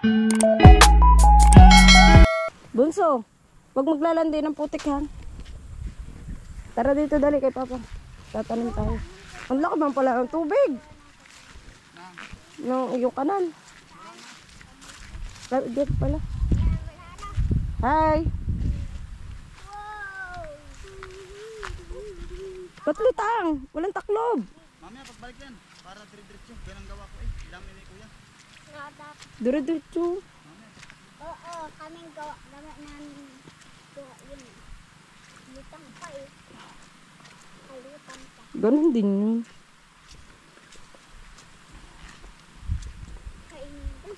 Bunso, wag maglalandi ng putik ha. Tara dito, dali kay Papa. Tatanim tayo. Ang laki bang pala ang tubig? Yung kanan. Dito pala. Hi! Patlutang! Walang taklob! Mamaya pagbalik yan. Para dire-diretso. Ganang gawa ko eh. Dami ni kuya. Dire-diretso. Oo, kaming gawa namin gawa yun. Lutang pa eh. Kalutang pa. Ganun din yun. Kainin.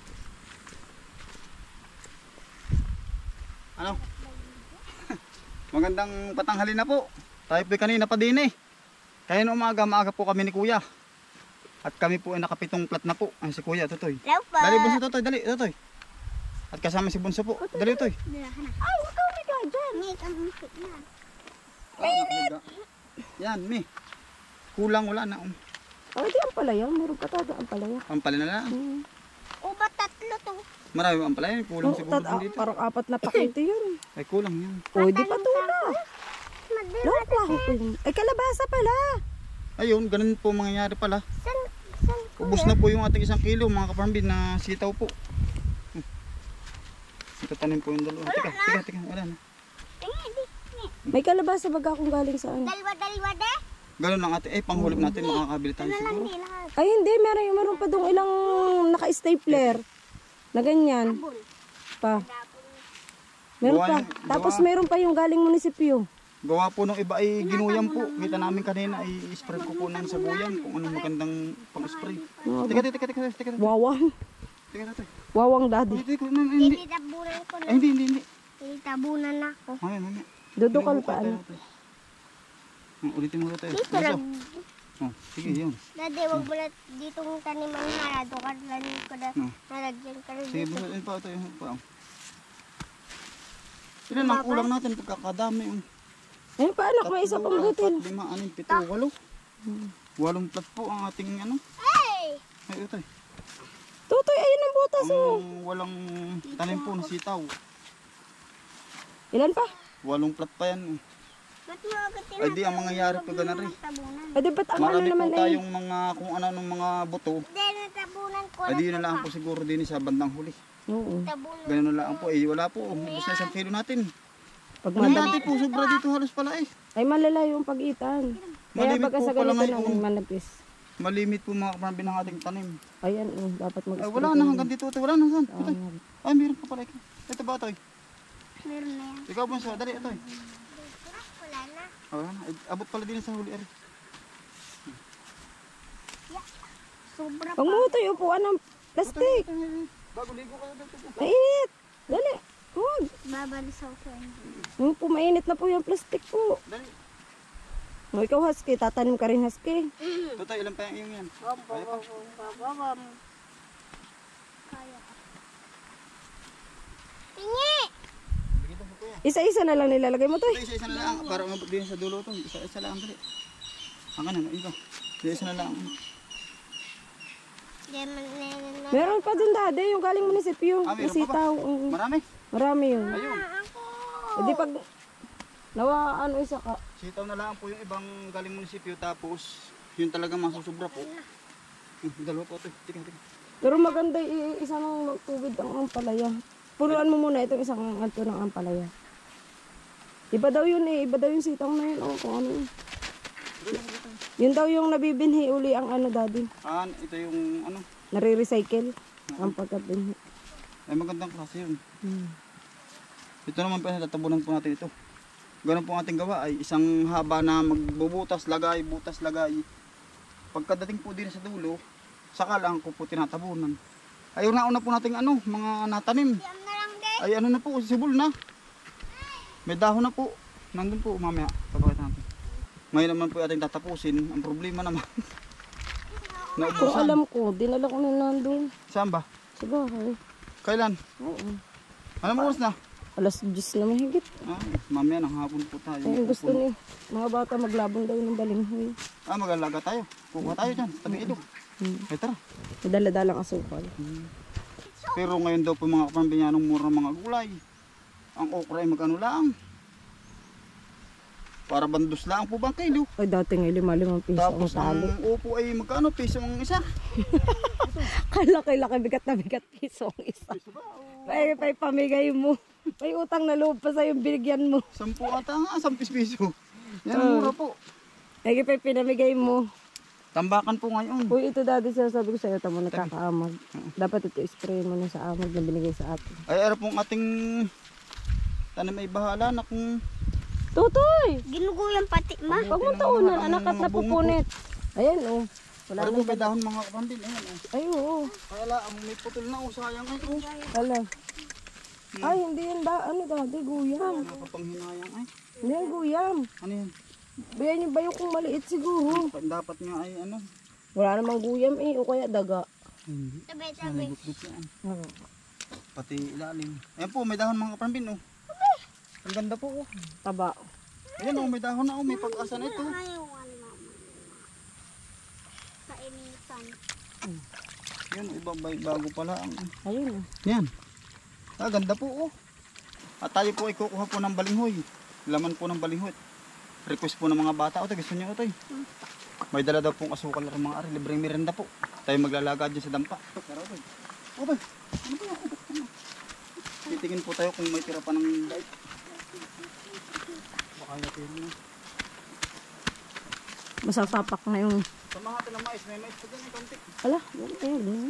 Ano? Magandang patanghali na po. Tayo po kanina pa din eh. Kaya noong maaga po kami ni kuya. At kami po ay nakapitong plat na po. Ay si kuya, Totoy. Hello po. Dali Bunso, Totoy, dali, Totoy. At kasama si Bunso po. Dali, Totoy. Ay, huwag ka umiga dyan. May kamunsip na. Mainit! Yan, mi. Kulang, wala na. Ay, di ang palaya. Meron ka taga ang palaya. Pampalin na lang. O ba tatlo to? Marami ang palaya. Kulang siguro din dito. Parang 4 na pakete yun. Ay, kulang yan. O, di pa tula. Laklako ko yun. Ay, kalabasa pala. Ayun, ganun po mangyayari pala. San Ubus na po yung ating 1 kilo mga kaparambin na sitaw po. Itatanim po yung dalawa. Teka, wala na. May kalabasa baga akong galing saan. Daliwa de? Ganun lang ate. Panghulog natin makakabili tayo siguro. Ay, hindi. Meron pa dong ilang naka-stapler. Na ganyan. Pa. Meron pa. Tapos meron pa yung galing munisipyo. Gawa po nung iba ay ginuyam po. Kita namin kanina ay spray ko po ng sabuyan kung anong magandang pang-spray. Teka. Wawang. Teka. Wawang daddy. Hindi. Titabunan ko na. Ay, hindi. Titabunan ako. Mamaya. Dudukal pa ano. Ulitin mo tayo. Dito lang. Oh, sige, yun. Dati, wag mo na ditong taniman na. Doon ka lang ko na. Nalagyan ka rin Sige, dito. busain pa ito. Ilan ang kulang natin pagkakadami. Ayun pa anak, may isa pang butil. 4, 5, 6, 7, 8. 8 plat po ang ating ano. Hey! Ay, ito. Tutoy, ayun ang butas oh. Ang walang tanim po na sitaw. Ilan pa? 8 plat pa yan. Ba't mo agad Ay di ang mangyayari pa gana rin. tabunan? Ay, di ba't ang ano Marami naman po eh. tayong mga kung ano ng mga buto. Hindi, natabunan ko Ay di yun na lang po siguro din sa bandang huli. Oo. Tabunan. Ganun na lang po. Eh wala po. Ubus na 1 kilo natin. Pag Ang madami. dati po sobra dito halos pala eh. Ay, malala yung pag-itan. Kaya Malimit pagka po sa pala ganito ngayon. naman manapis. Malimit po mga kaparambin ng ating tanim. Ayan, dapat Ay mag-spray. wala na hanggang dito. Wala na saan. Ito. nga. Ay meron pa pala. Ito ba ito? Meron na yan. Ikaw Bunso. Dali ito. Wala na. Wala na. Abot pala din sa huli. Sobra Huwag mo ito yung upuan ng plastic. Bago ligo kayo dito. Mainit. Dali. Huwag. babalisaw ko yan. Yung po, mainit na po yung plastic po. Dali. O, ikaw husky, tatanim ka rin husky. Tutoy, ilan pa yung iyong yan? Kaya pa. Kaya. Tingi! Bigyan mo kuya. Isa-isa na lang nilalagay mo to. Ito isa-isa na lang. Para umabot din sa dulo ito. Isa-isa lang. Dali. Ang kanan, iba. Isa-isa na lang. Meron pa dun dati, yung galing munisipyo. Ah, meron pa ba? Sitaw. Marami. Marami yun. Ayun. Hindi pag nawa ano isa ka. Sitaw na lang po yung ibang galing munisipyo. Tapos, yun talagang masusubra po. Dalawa po ito. Tika. Pero maganda isa ng tubig ang ampalaya. Puruan mo muna itong isang anto ng ampalaya. Iba daw yun eh. Iba daw yung sitaw na yun. O kung ano yun. Yun daw yung nabibinhi uli ang ano daddy. Ito yung ano. Nare-recycle ang pagkabinhi. Ay magandang klase yun. Ito naman pa tatabunan po natin ito. Ganun po ang ating gawa ay isang haba na magbubutas, lagay, butas, lagay. Pagkadating po din sa dulo, saka lang ko po tinatabunan. Ay una po nating ano, mga natanim. Ay ano na po, sibol na. May dahon na po. Nandun po mamaya. Pagkakita natin. Ngayon naman po ating tatapusin. Ang problema naman. Kung Naubusan. alam ko, dinala ko na nandun. Saan ba? Sa bahay. Kailan? Oo. Ano mo oras na? Alas 10 na mahigit. Mamaya ng hapon po tayo. Ay, gusto ni mga bata maglabong daw ng balinghoy. Mag-alaga tayo. Kukuha tayo dyan. Tabi ito. Ay tara. May dala-dalang asukal. Pero ngayon daw po mga kapamilyanong mura ng mga gulay. Ang okra ay magkano lang. Para bandos lang po bang kilo. Ay, dati nga 5 piso ang Tapos ang tali. upo ay magkano piso ang isa. Kalaki-laki, bigat na bigat piso ang isa. Ay, pamigay mo. May utang na loob pa sa'yo, binigyan mo. 10 ata nga, 10 piso. Yan ang mura po. Ay, pinamigay mo. Tambakan po ngayon. Uy, ito dati sabi ko sa'yo, tamo nagkakaamag. Dapat ito spray mo na sa amag na binigay sa atin. Ay, ara pong ating tanim ay bahala na kung Tutoy! Ginuguyang pati ma. Huwag mong taunan, anak at napupunit. Ayan, oh. Wala Wala na. po may dahon mga kapamilya. Ayan, oh. Ay, oo. Kaya lang, may putol na, oh, sayang ay, oh. Wala. Ay, hindi yan ano dati, guyam. Nakapanghinayang ay. Hindi yan guyam. Ano yan? Bayan yung bayo kung maliit siguro. Dapat nga ay ano. Wala namang guyam o kaya daga. Hindi. Tabi-tabi. Gut-gut yan. Hmm. Pati ilalim. Ayan po, may dahon mga kapamilya, oh. Ang ganda po, oh. Taba. Ayan, oh, may dahon na, oh. May pag-asa na ito. Ayawan mama. Kainitan. Yan, iba bago pala ang Ayun. yan. Ah, ganda po oh. At tayo po ay kukuha po ng balinghoy. Laman po ng balinghoy. Request po ng mga bata. O, gusto niyo Otoy? May dala daw pong asukal ng mga ari. Libreng merenda po. Tayo maglalagad dyan sa dampa. Tara Otoy. Otoy, ano ba yan? Titingin po tayo kung may tira pa ng dait. Baka natira na. Masasapak na yung... Sa mga tilang mais, may mais po dyan yung konti. Ala, yan.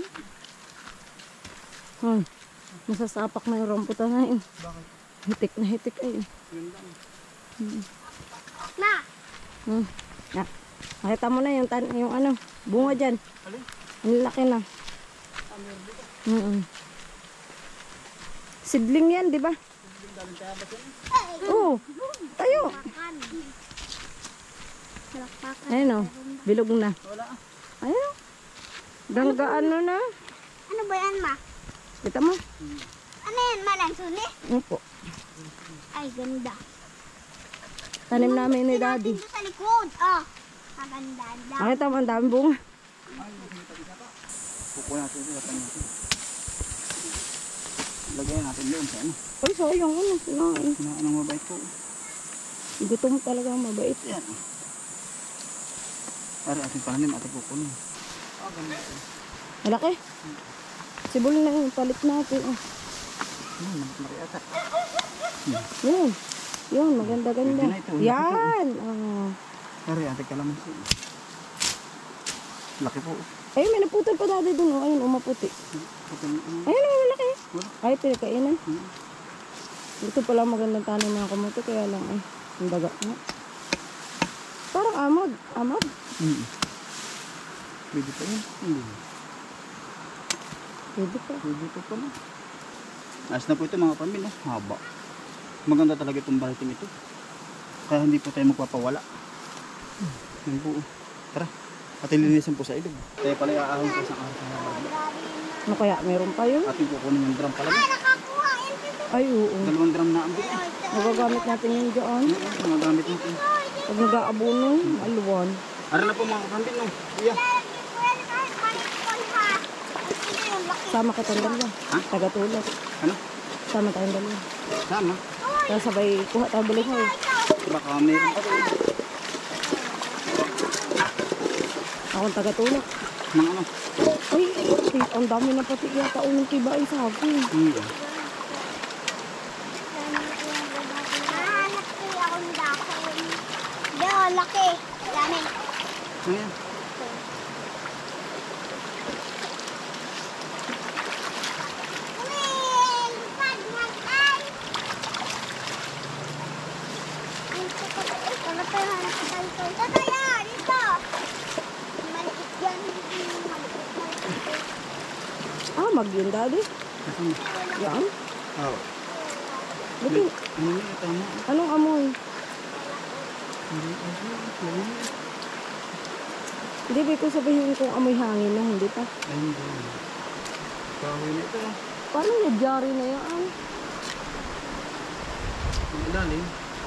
Masasapak na yung rambutan na yun. Bakit? Hitik na hitik ay. Yun lang. Ma. Na. Nakita mo na yung ano, bunga dyan. Alin? Ang laki na. Sidling yan, di ba? Oo. Tayo. Palakpakan. Ayun o. Bilog na. Wala ah. Ayun. Gangga ano na. Ano ba yan ma? Kita mo? Ano yan malang suni? Opo. Ay ganda. Tanim namin ni Daddy. Dito sa likod. Oh. Maganda. Nakita mo ang daming bunga. Kukuha natin ito. Lagyan natin. Lagyan natin doon sa ano. Ay, sayang ano. Kinain. Ano mabait po. Gutom talaga mabait. Yan. Ari ating panim, ating kukunin. Ah, ganda. Malaki. Sibol na yung palit natin. Oh. Mari ata. Yan. Yun, maganda-ganda. Pwede na ito. Yan. Oh. Ari ating kalamansi. Laki po. Ay, may naputol pa dati dun. Oh. Ayun, maputi. Ayun, malaki. Ay, pinakainan. Ito pala magandang tanim ng kamote. Kaya lang, ay, ang daga. Parang amag. Amag. Pwede pa yun. Hindi. Pwede pa. Pwede pa pala. Ayos na po ito mga pamilya. Haba. Maganda talaga itong bariting ito. Kaya hindi po tayo magpapawala. Yan po. Tara. Ating linisan po sa ilog. Tayo pala iaahon sa isang araw. Ano kaya? Meron pa yun? Ating kukunin yung drum pala. Nakakuha. Ay, oo. 2 drum na ang bilis. Magagamit natin yun dyan. Mga gamit natin. Pag nag-aabuno, aluwan. Ara na po mga pamilya. No? Kuya. Sama ka tayong dalawa. Ha? Tagatulad. Ano? Sama tayong dalawa. Sama. Kaya sabay kuha tayo balik mo. Baka meron pa ito. Akong tagatulad. Mga ano? Ay, ang dami na pati yata unang kiba ay sa akin. Laki. Dami. Ayan. Ah, mag-yun daddy. Yan. Oo. Buti, Ano yun? Tama. anong amoy? Hindi, ba ko sabihin kung amoy hangin na, hindi pa. Ay, hindi. Kahoy na ito. Paano nagyari na yan? Ang ilalim.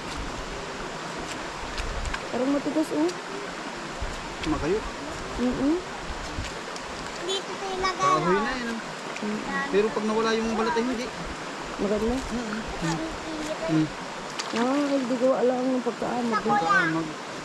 Parang matigas, oh. Makayo. Mm-mm. Dito tayo lagay. Kahoy na yun. Pero pag nawala yung balat ay hindi. Maganda. Hmm. Hindi ko alam yung pagkaamag. Pagkaamag.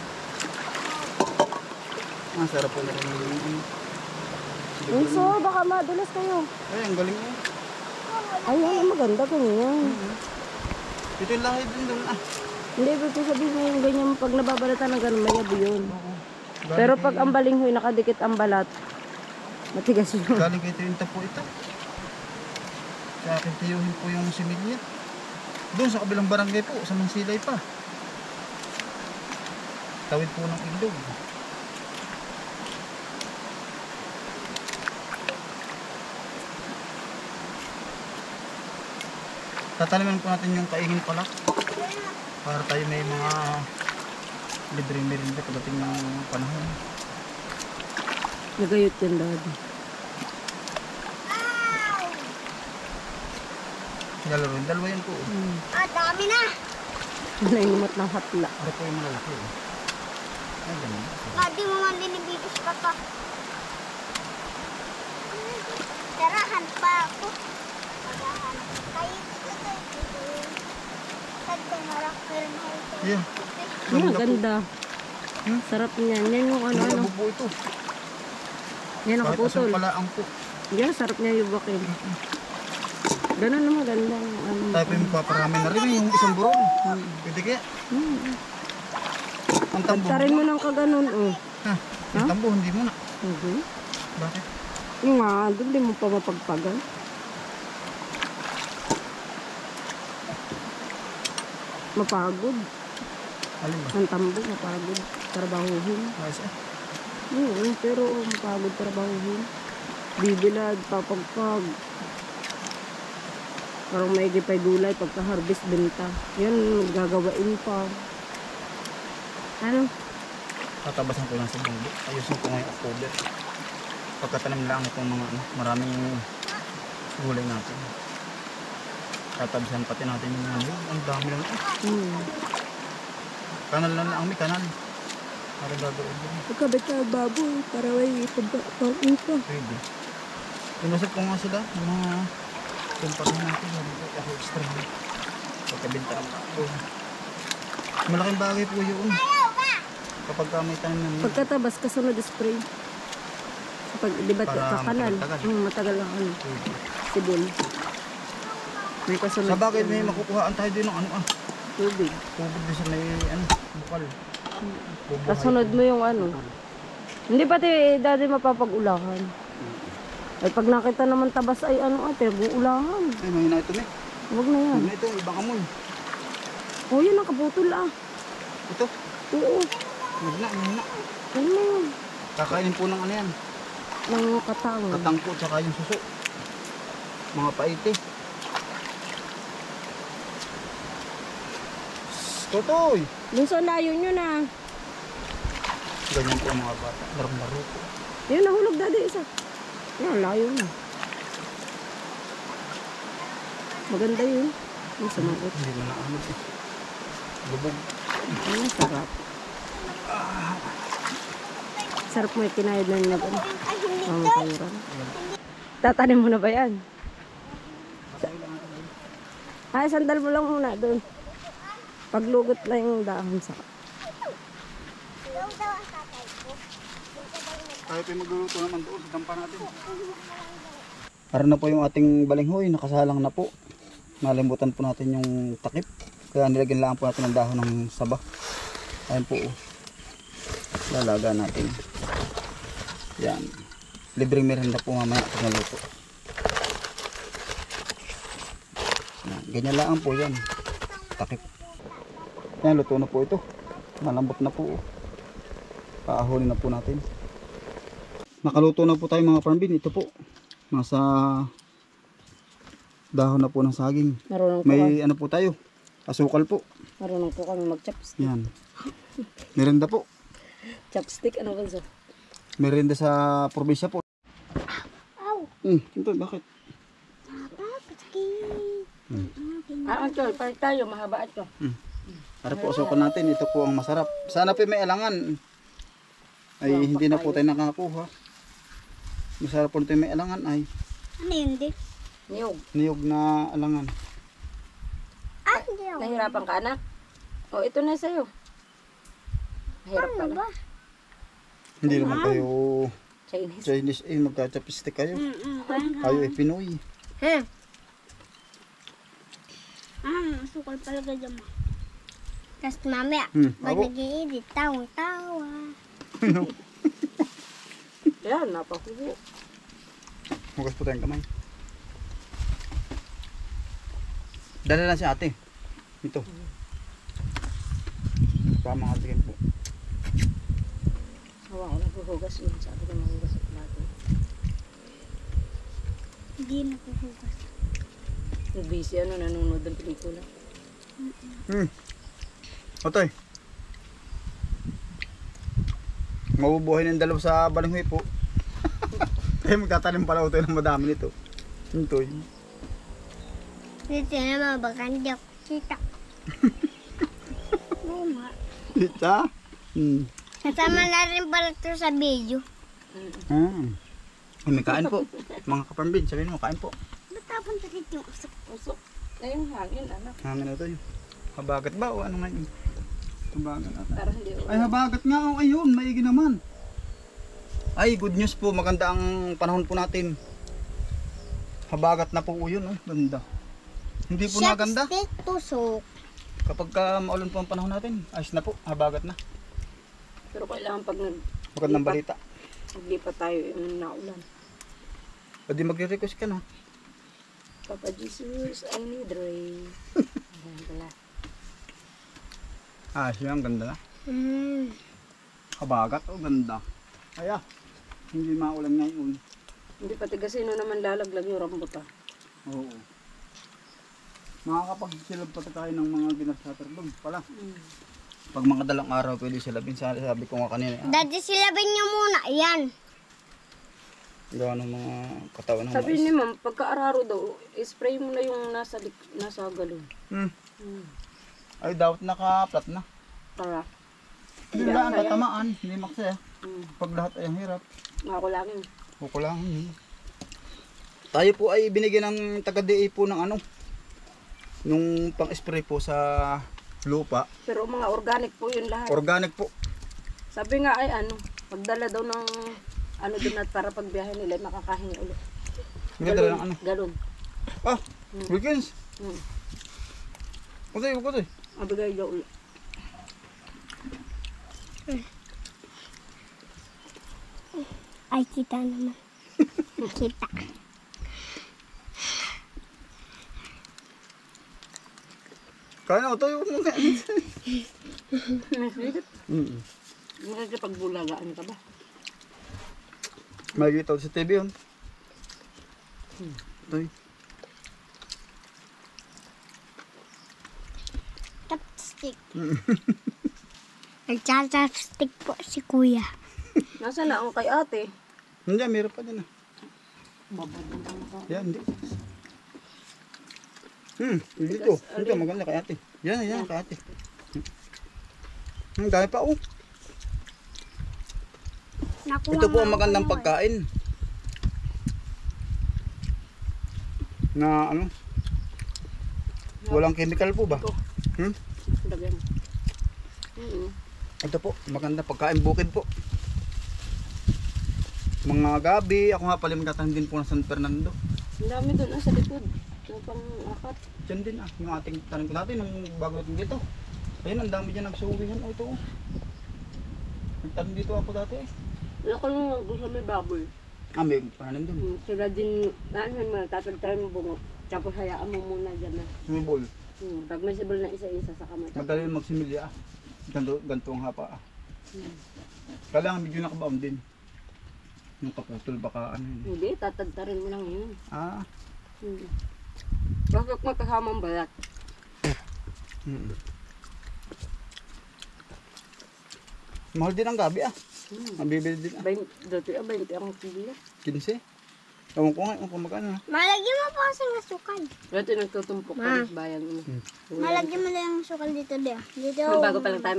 Sarap po na rin yung Bunso, baka madulas kayo. Ay, ang galing mo. Ayun, maganda ganyan. Ito yung lahi din doon. Hindi, ibig ko sabihin na yung ganyan, pag nababalatan ng ganun, mayabo yun. Pero pag ang balinghoy, nakadikit ang balat, matigas yun. Galing kay Tinta po ito. Sa akin tiyuhin po yung similya. Doon sa kabilang barangay po, sa Mansilay pa. Tawid po ng ilog. Tataniman po natin yung kaingin palak. Para tayo may mga libreng merinda pagdating ng panahon. Nagayot yan, Daddy. Dalawa yun. Dalawa yan po. Dami na. Nainumot ng hatla. Ano po yung malalaki? Ay, ganun. Di mo man dinibigis pa pa. Tarahan pa ako. Tarahan. Kahit ito. Tagdamarap ko rin ito. Yeah. Ang ganda. Sarap niyan. Yan yung ano. Ano po ito? Yan Kahit nakaputol. asang palaang po. Yan, sarap niya yung bakin. Ganun naman, ganda. Tayo po yung paparami na rin yung isang buron. Pwede kaya? Ang tambo. Tarin mo ng kaganon, oh. Ha? Yung tambo, hindi mo na. Okay. Bakit? Yung nga, doon di mo pa mapagpagan. Mapagod. Alin ba? Ang tambo, mapagod. Trabahuhin. Ayos eh. Pero mapagod trabahuhin. Bibilad, papagpag. Parang may gipay gulay, pagka-harvest, benta. Yan, gagawain pa. Ano? Tatabasan ko lang sa bunggo. Ayusin ko ngayong October. Pagkatanim lang itong mga maraming gulay natin. Tatabasan pati natin yung mga yun. Ang dami lang. Kanal lang ang may kanal. Para gagawin din. Pagkabit ka baboy, para may pagkakauin pa. Pwede. Inusap ko nga sila. Yung mga kumparin natin. Ako extra. Pagkabinta ang ako. Malaking bagay po yun. Kapag may tanim namin. Pagkatabas, kasunod spray. Pag, di ba, Para kakanal? matagal-tagal. Matagal ang ano. Sibol. May kasunod. Sa bagay may makukuhaan tayo din ng ano Tubig. Tubig din sa may bukal. Bubuhay. Kasunod mo yung ano. Hindi pati dati mapapag-ulahan. Ay pag nakita naman tabas ay ano ate, ulahan. Ay, mahina ito eh. Huwag na yan. Mahina ito, ibang amoy. Oh, yun ang kaputol ah. Ito, Oo. mahina. Ano na yun? Kakainin po ng ano yan. Ng katang. Katangko tsaka yung suso. Mga paite. Totoy! Dun sa layo nyo na. Ganyan po ang mga bata. Laro-laro po. Yun, nahulog dati isa. Yan, layo na. Maganda yun. Yung sumagot. Hindi mo na ano eh. Lubog. Ano, sarap. Sarap mo yung kinayod na nyo. Mga kayuran. Tatanim mo na ba yan? Ay, sandal mo lang muna doon. Paglugot na yung dahon sa... Daw ang tatay ko. Tayo po magluluto naman doon sa dampa natin. Para na po yung ating balinghoy. Nakasalang na po. Nalimutan po natin yung takip. Kaya nilagyan lang po natin ng dahon ng saba. Ayun po. Lalaga natin. Yan. Libreng merienda po mamaya pag naluto. Yan. Ganyan lang po yan. Takip. Yan, luto na po ito. Malambot na po. Paahulin na po natin. Nakaluto na po tayo mga farmbin. Ito po. Nasa dahon na po ng saging. Marunong po May ano po tayo. Asukal po. Marunong po kami mag-chopstick. Yan. Merienda po. Chopstick, ano ba sa? Merienda sa probinsya po. Aw! Ito, bakit? Ito, palit tayo, mahaba ito. Para po asukal natin. Ito po ang masarap. Sana po may alangan. Ay hindi na po tayo nakakuha. Masarap po ito may alangan ay. Ano yun, di? Niyog. Niyog na alangan. Ah, hindi ako. Nahirapan ka, anak? O, ito na sa'yo. Mahirap ka Ano na. ba? Hindi naman kayo Chinese. Chinese magka-chopstick kayo. Kayo Pinoy. Ha? Sukal pala ka dyan mo. Tapos mamaya, pag Abo. nag-i-edit, tawang-tawa. Yan, napakuho. Hugas po tayong kamay. Dala lang si ate. Ito. Para mga atikin po. Hawa ko naghuhugas yun. Sabi ko mahugas at natin. Hindi na kuhugas. Busy nanonood ng pelikula. Otoy. Mabubuhay ng dalaw sa balinghoy po. Kaya magtatanim pala utoy ng madami nito. Utoy. Dito naman, baka hindi ako kita. Oo nga. Kita? Kasama na rin pala ito sa video. Ay, may kain po. Mga kapambin, sabihin mo, kain po. Ba't tapon sa dito yung usok? Usok. Ayun, hangin, anak. Hangin na ito. Habagat ba o ano nga yun? Habagat ata. Para hindi Ay, habagat nga. Oh, ayun, maigi naman. Ay, good news po. Maganda ang panahon po natin. Habagat na po yun. Oh. Ganda. Hindi po naganda. Chopstick, tusok. Kapag maulan po ang panahon natin, ayos na po. Habagat na. Pero kailangan pag Magandang balita. naglipat tayo yung naulan. Pwede magre-request ka na. Papa Jesus, I need rain. Ayan pala. Ah, siya ang ganda na. Habagat. Oh, ganda. Kaya, hindi maulan ngayon. Hindi pati kasi naman lalaglag yung rambutan. Oo. Makakapagsilab pa tayo ng mga ginashatter doon pala. Pag mga dalang araw pwede silabin. Sabi ko nga kanina. Dati silabin niyo muna. Ayan. Gawa ng mga katawan ng Sabi mais. ni ma'am, pagka-araro daw, spray mo na yung nasa galon. Ay, dapat naka-flat na. Para Hindi lang ang katamaan. Hindi maksaya. Pag lahat ay ang hirap. makakulangin. Kukulangan. Tayo po ay binigyan ng taga-DA po ng ano. Nung pang-spray po sa lupa. Pero mga organic po yun lahat. Organic po. Sabi nga ay pagdala daw ng doon at para pagbiyahe nila ay makakahinga ulit. Hindi dala ng ano. Galon. Ah, weekends. Kutoy. Mabigay daw ulit. Ay, kita naman. Kita. Kaya na, ito yung mga. Makikipag-bulagaan ka ba? Makikita ko sa TV yun. Ito yun. Chopstick. Nagcha-chopstick po si kuya. Nasaan na ang kay ate? Hindi, meron pa din ah. Babado na ako. Yan, hindi. Dito. Dito, maganda kay ate. Yan, kay ate. Dahil pa oh. Nakuha Ito po ang nga magandang ako pagkain. Na ano? Walang chemical po ba? Lagyan. Ito po, magandang pagkain. Bukid po. Mga gabi. Ako nga pala magtatanim din po ng San Fernando. Ang dami doon sa likod. Yung pang-akat. Diyan din yung ating tanim ko natin nung bago natin dito. Ayun, ang dami dyan nagsuwihan. O ito oh. Nagtanim dito ako dati eh. Wala ko nung gusto may baboy. May pananim dun. Sila din, tatagtarin mo bungo. Tapos hayaan mo muna dyan na. Sumibol. Pag may sibol na isa-isa sa kamay. Madali magsimilya ah. Ganto ang hapa ah. Kailangan medyo nakabaon din. Yung kaputol baka ano yun. Hindi, tatagtarin mo lang yun. Ah. Bakit magkasamang balat? Mahal din ang gabi ah. Ang bibili din ah. Dati 20 ang kilo. 15. Ewan ko nga kung magkano ah. Malagyan mo po kasi ng sukal. Dati nagtutumpok kami sa bayan. Malagyan mo lang yung sukal dito dia. Dito. Bago pa lang tayo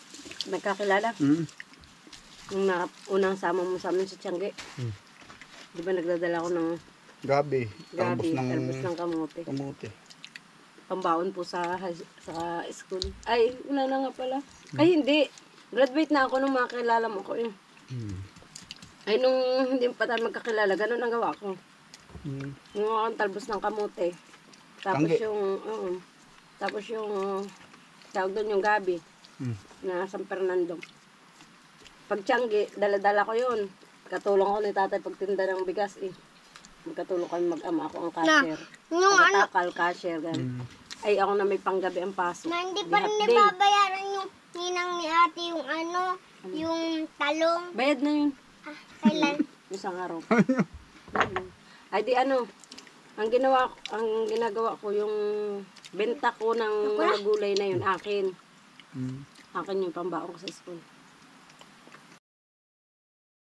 nagkakilala. Nung unang sama mo sa amin sa Tiangge. Di ba nagdadala ko ng Gabi. Talbos gabi, ng talbos ng kamote. kamote. Pambaon po sa school. Ay, wala na nga pala. Ay, hindi. Graduate na ako nung makilala mo ko eh. Hmm. Ay, nung hindi pa tayo magkakilala, ganun ang gawa ko. Hmm. Yung akong talbos ng kamote. Tapos Tangge. tapos yung, tawag doon yung gabi Hmm. na San Fernando. Pag tiyanggi, dala-dala ko yun. Katulong ko ni tatay pagtinda ng bigas eh. Magkatulong kami mag-ama, ako ang cashier. Yung ano, Pagkatakal, cashier, Hmm. ganun. Ay, ako na may panggabi ang pasok. na hindi Di pa rin half day. nababayaran yung ninang ni ate yung ano, yung talong. Bayad na yun. Ah, kailan? Isang araw. Ay di ano, ang ginagawa ko yung benta ko ng mga gulay na yun, akin. Hmm. Akin yung pambaon ko sa school.